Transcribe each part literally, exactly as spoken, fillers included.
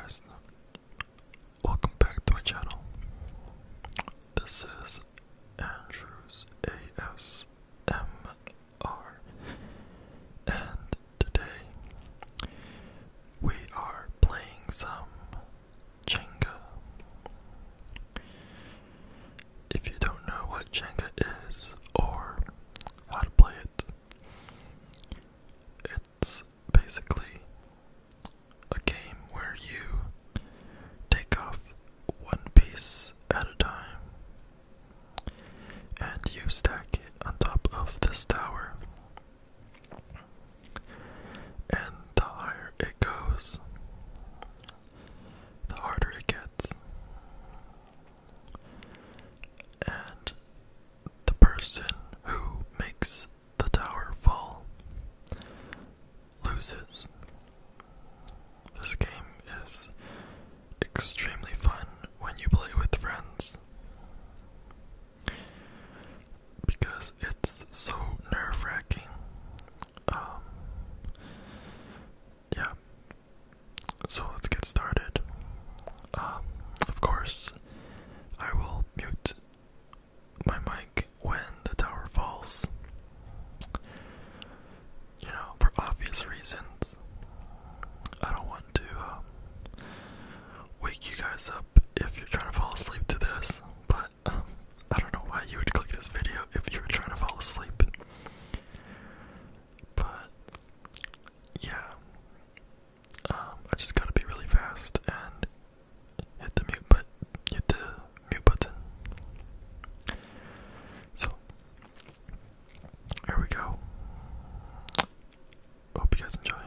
guys, welcome back to my channel. This is Andrew's A S M R, and today we are playing some Jenga. If you don't know what Jenga is or how to play it, it's basically a game where you take off one piece at a time and you stack it on top of this tower, and the higher it goes, the harder it gets, and the person who makes the tower fall loses. This game is extremely fun when you play with friends because it's so nerve-wracking. Um, yeah, so let's get started. Um, of course, I will mute my mic when the tower falls, you know, for obvious reasons. I don't want to um, wake you guys up if you're trying to fall asleep to this, but um, I don't know why you would click this video if you were trying to fall asleep. But yeah, um, I just gotta be really fast and hit the mute button. Hit the mute button. So here we go. Hope you guys enjoy.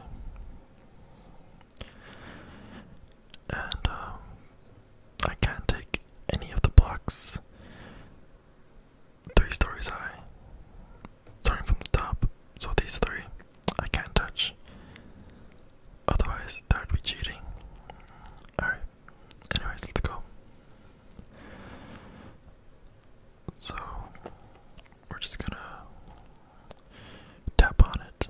And um, I can't take any of the blocks three stories high, starting from the top. So these three I can't touch, otherwise that would be cheating. Alright, anyways, let's go. So we're just gonna tap on it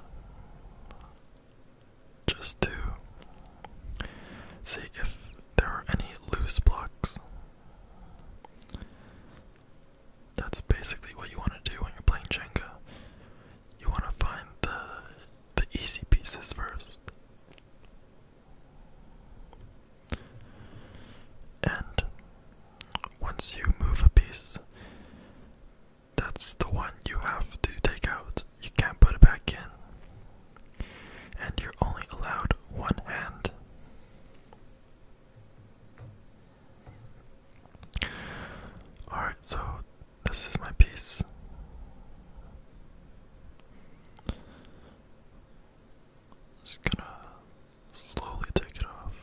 just to see if there are any loose blocks. That's basically what you want to do when you're playing Jenga. You want to find the the easy pieces first. And once you move a piece, that's the one you have to take out. You can't put it back in. And you're only allowed one hand. Alright, so this is my piece. Just gonna slowly take it off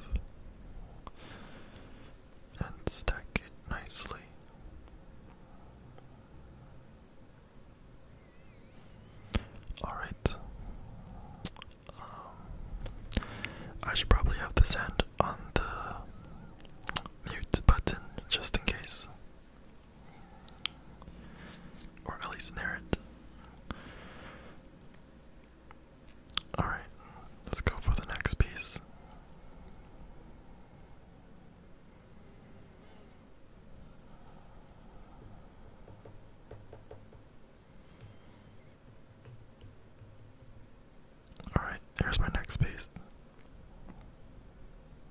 and stack it nicely. Alright. Um, I should probably have this hand on the mute button just in case. Or at least near it. Alright, let's go for the next piece. Alright, here's my next piece.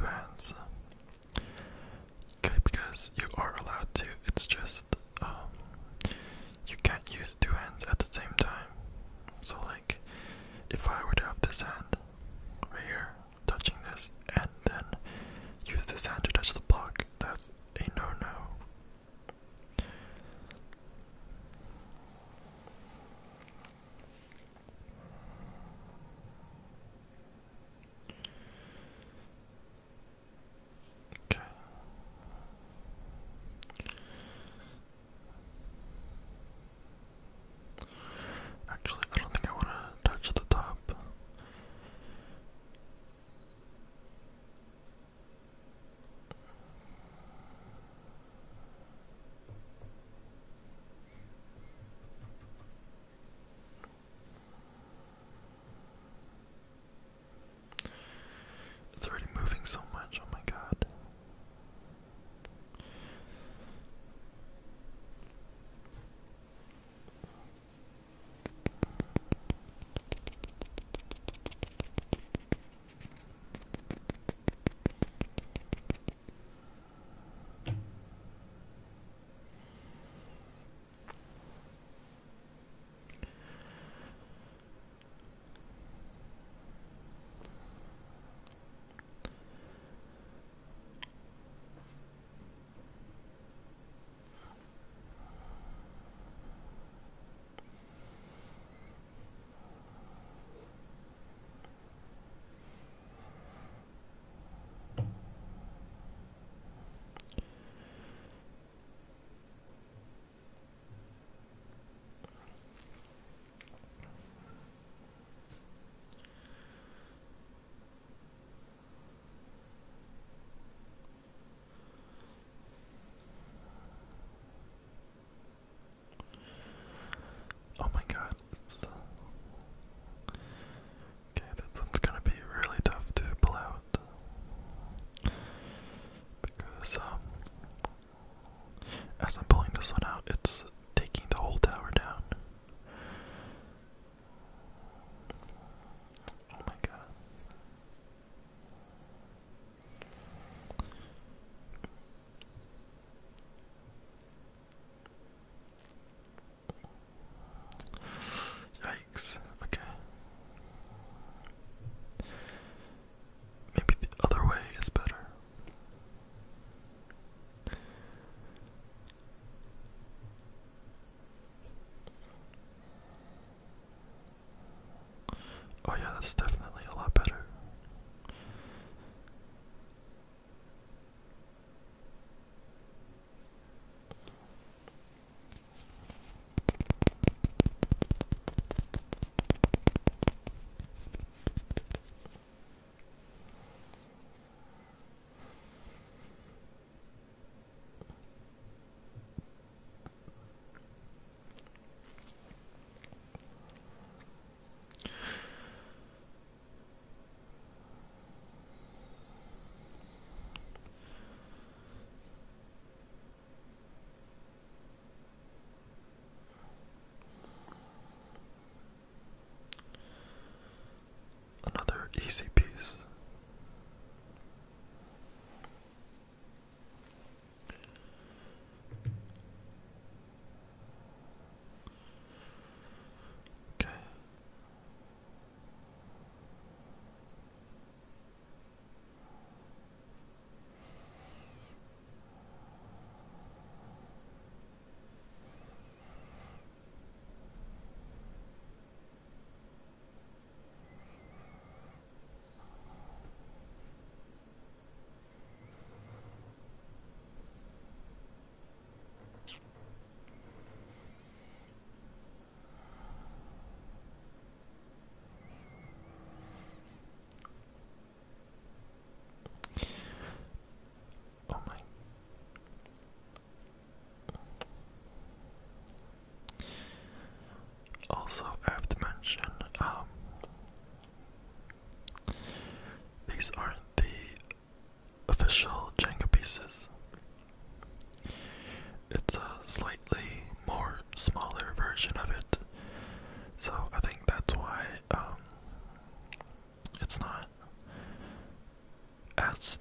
hands. Okay, because you are allowed to. It's just um, you can't use two hands at the same time. So like, if I were to have this hand right here touching this, and then use this hand to touch the block, that's a no-no. Okay. Actually, I don't think I want to touch the top. It's already moving so much, oh my god. Oh my god. It's, uh, okay, this one's gonna be really tough to pull out. Because, um, as I'm pulling this one out, it's taking the whole tower down. Oh my god. Yikes. Okay. Maybe the other way is better. Oh yeah, that's definitely a lot better.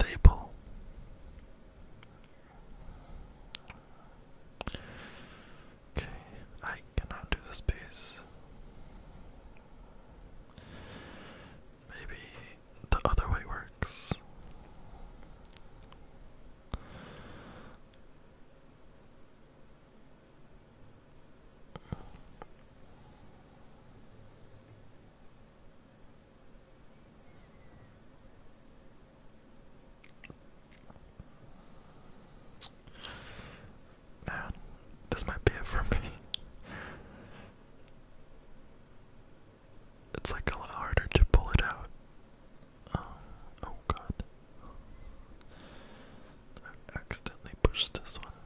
unstable. Okay, I cannot do this piece. Maybe the other way works. Man, this might be it for me. It's like a lot harder to pull it out. Um, oh god. I accidentally pushed this one.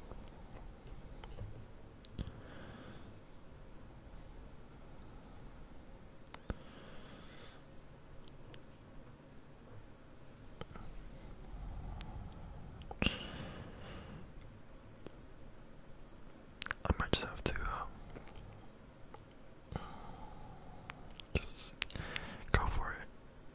I might just have to um, just go for it.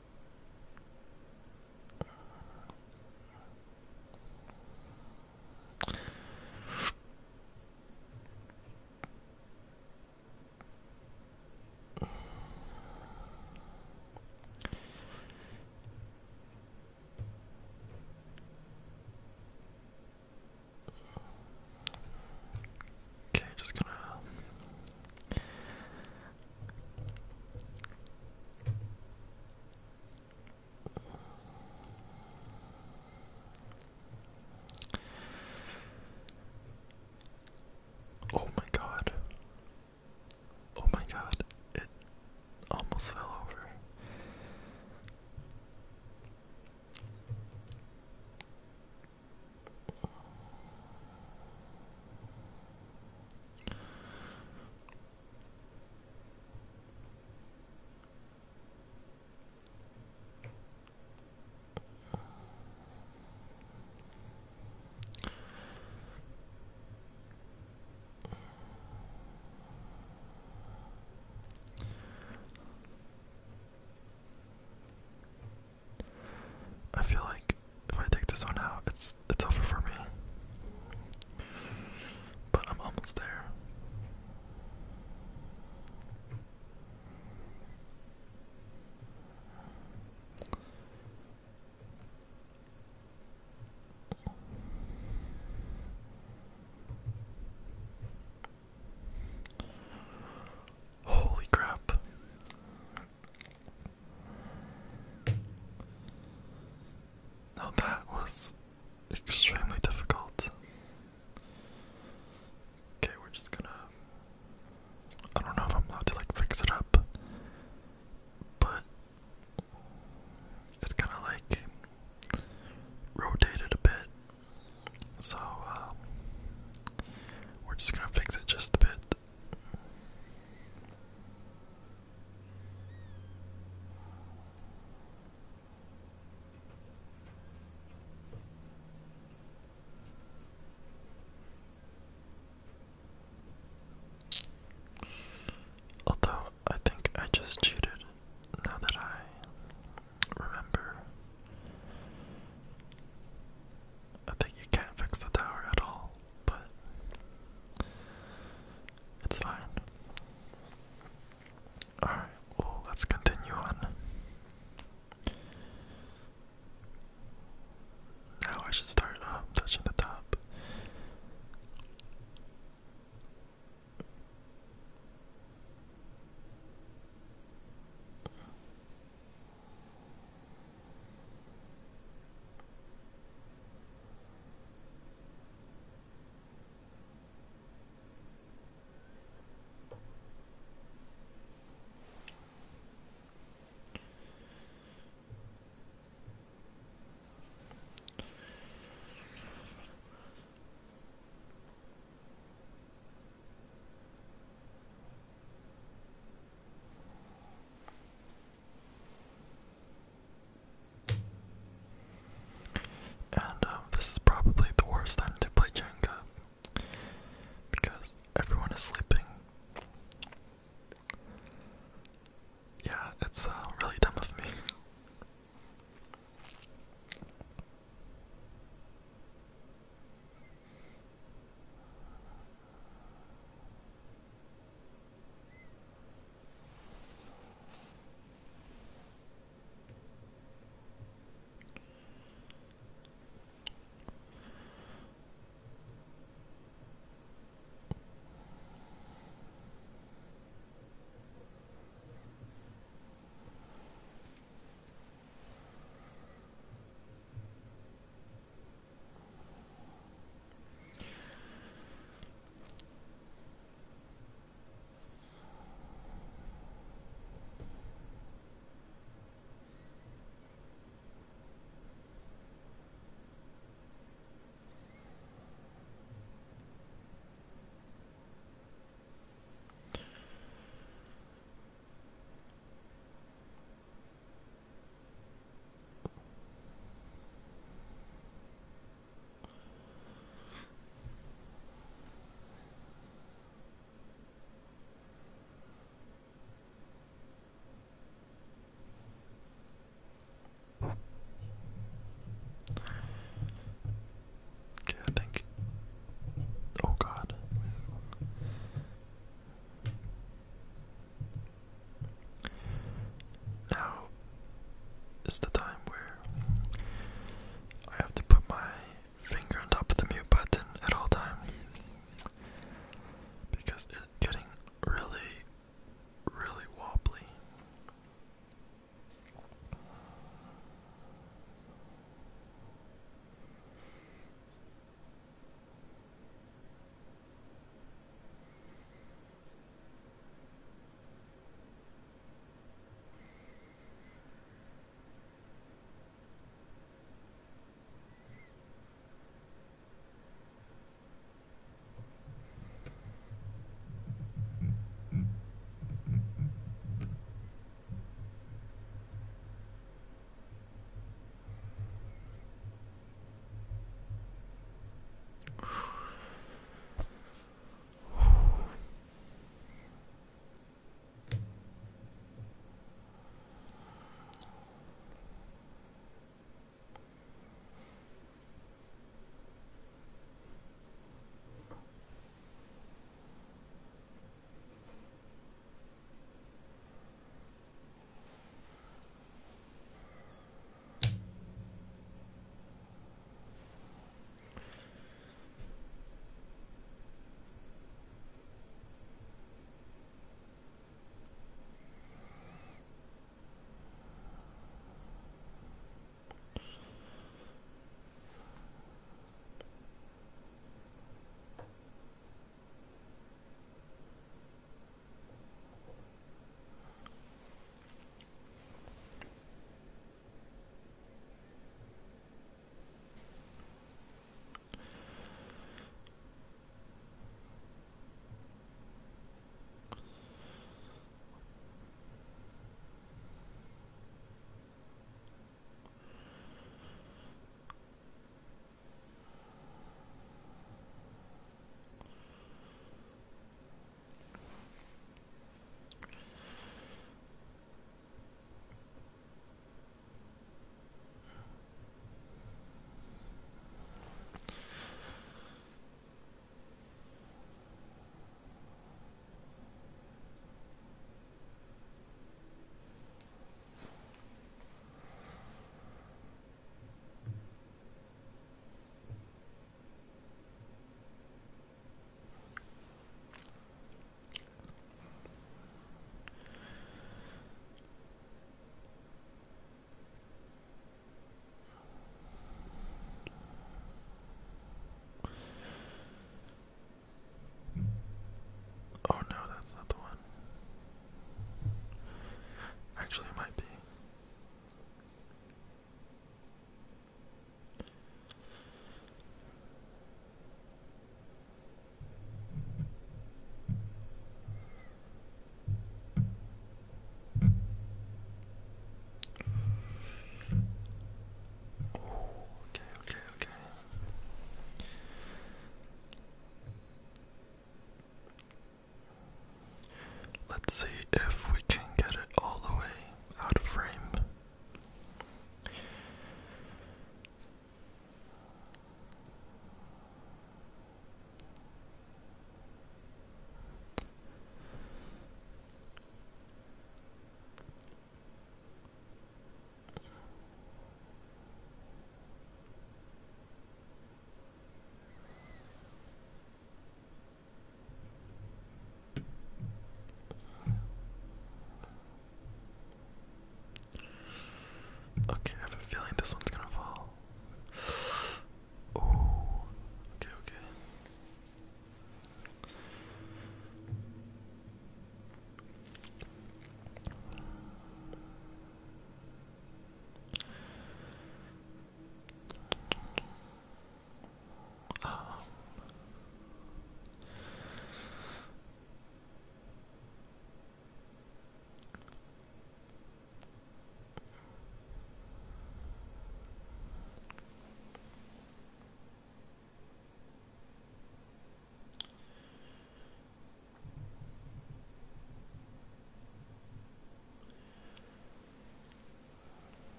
Okay, just gonna oh my god. Oh my god. It almost fell over. I feel like if I take this one out, it's it's over for me. But I'm almost there. Holy crap. Now that was extremely difficult. Okay, we're just gonna. I don't know if I'm allowed to like fix it up, but it's kind of like rotated a bit. So, um, we're just gonna fix it just a bit.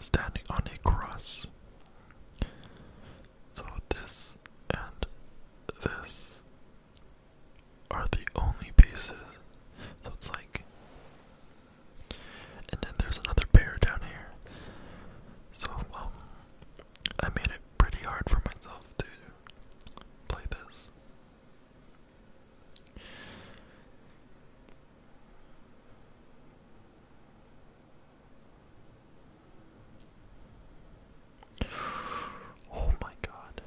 standing on a cross. So this and this are the only pieces. So it's like, and then there's another pair down here. So um, I made it pretty hard for myself to play this. Oh my god.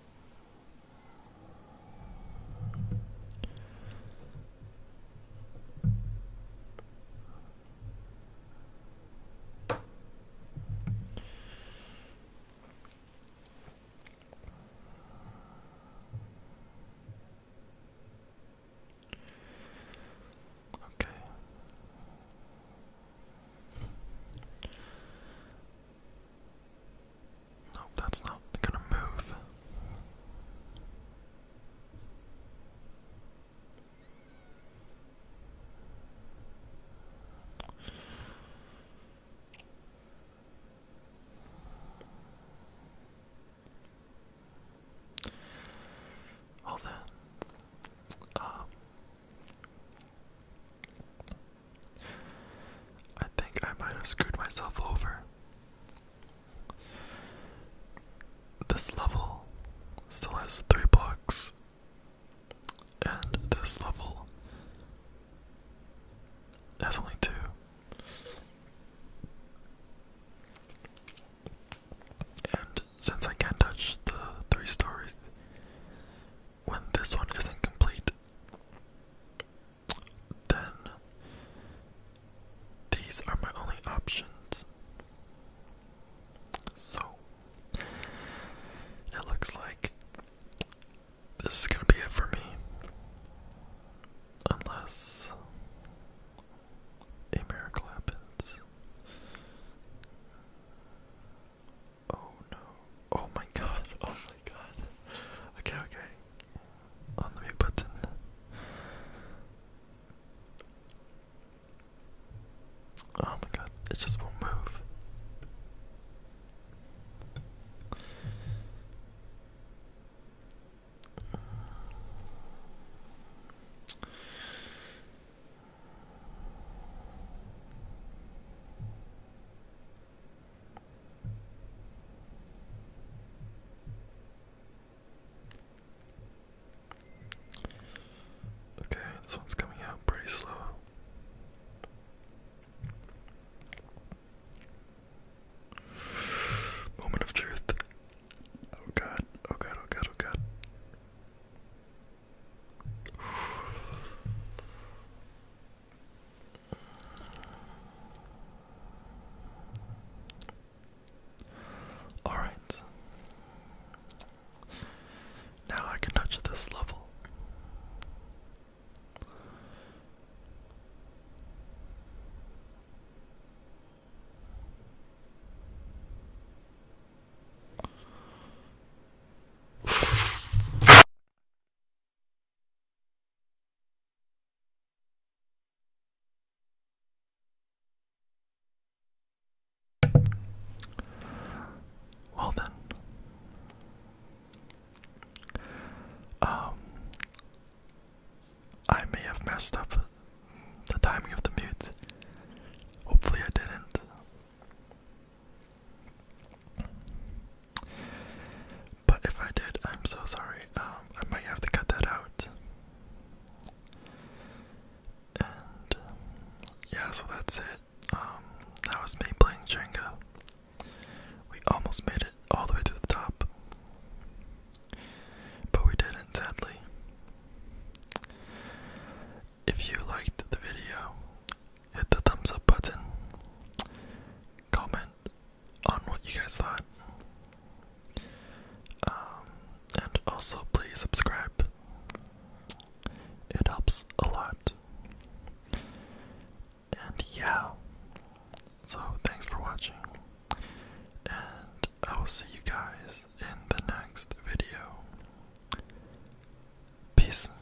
Okay. No, that's not gonna move. Well then, um, I think I might have screwed myself over. This level still has three blocks, and this level has only two. And since I can't touch the three stories when this one isn't complete, then these are my only options. So it looks like this is gonna be it for me, unless a miracle happens. Oh no. Oh my god. Oh my god. Okay, okay. On the mute button. Oh my god. It just won't move. Okay, this one's coming out pretty slow. Moment of truth. Oh god, oh god, oh god, oh god. Alright. Now I can touch this level. Well then, um, I may have messed up the timing of the mute. Hopefully I didn't. But if I did, I'm so sorry. Um, I might have to cut that out. And yeah, so that's it. Um, that was me playing Jenga. We almost made it all the way to the top, but we didn't, sadly. If you liked the video, hit the thumbs up button, comment on what you guys thought, um, and also please subscribe. It helps a lot. And yeah, so thanks for watching, and I will see you guys in the next video. Peace.